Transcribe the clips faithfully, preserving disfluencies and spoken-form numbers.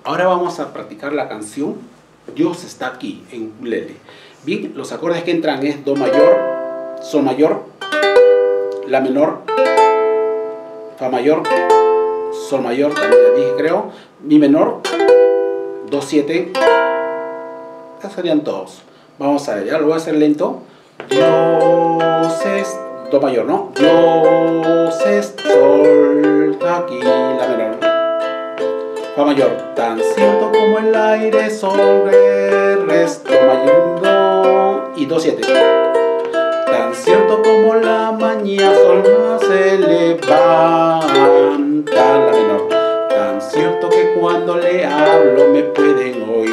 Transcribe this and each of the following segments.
Ahora vamos a practicar la canción Dios está aquí en ukulele. Bien, los acordes que entran es Do mayor, Sol mayor, La menor, Fa mayor, Sol mayor, también ya dije creo, Mi menor, Do siete. Estos serían todos. Vamos a ver, ya lo voy a hacer lento. Dios es Do mayor, ¿no? Dios es Sol aquí, La menor. Fa mayor, tan cierto como el aire sobre el resto mayor, Do y Do siete. Tan cierto como la mañana sol no se levanta, La menor. Tan cierto que cuando le hablo me pueden oír.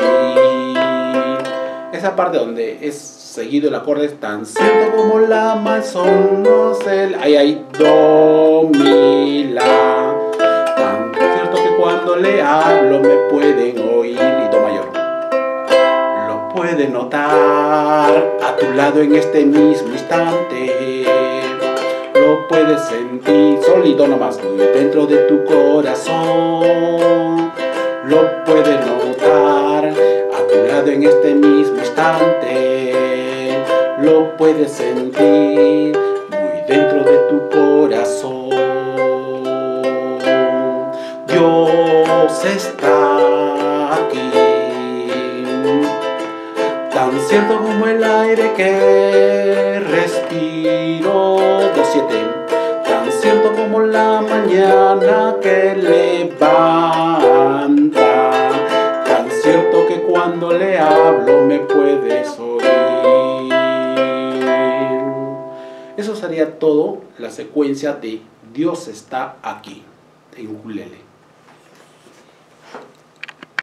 Esa parte donde es seguido el acorde es tan cierto como la mañana sol no se le... Ahí hay Do, Mi, La. Cuando le hablo me pueden oír y Do mayor. Lo puedes notar a tu lado en este mismo instante. Lo puedes sentir, Sol y Do nomás, muy dentro de tu corazón. Lo puedes notar a tu lado en este mismo instante. Lo puedes sentir muy dentro de tu corazón. Dios está aquí, tan cierto como el aire que respiro, Do siete, tan cierto como la mañana que levanta, tan cierto que cuando le hablo me puedes oír. Eso sería todo la secuencia de Dios está aquí en ukulele.